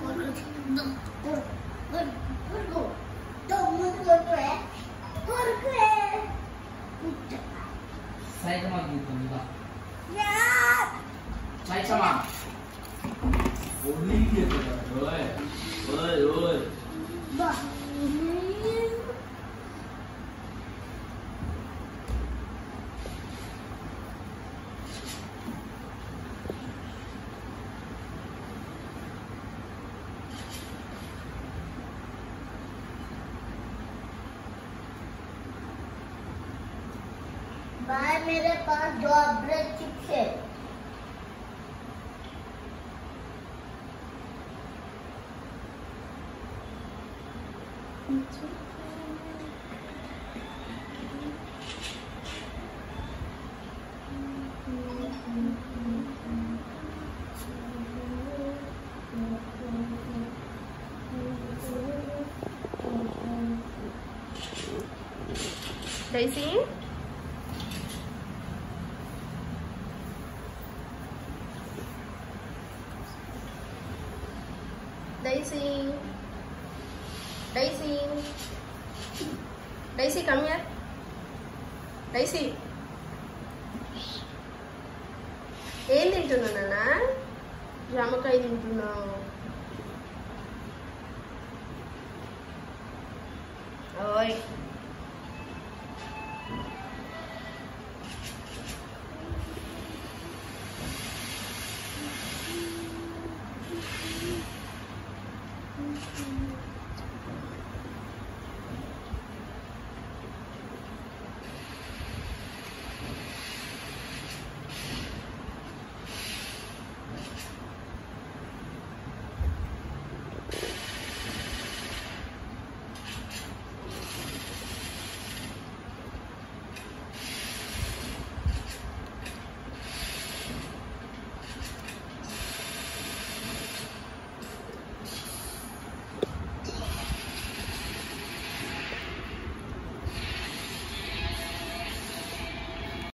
Saya sama gitu juga. Saya sama. Oli gitu rồi. Ơi ơi. भाई मेरे पास 2 bread chips है। Daisy, Daisy, Daisy, Daisy, come here. Daisy, ఏం తింటున్నావు నాన్న? జామకాయ తింటున్నావు. ఓయ్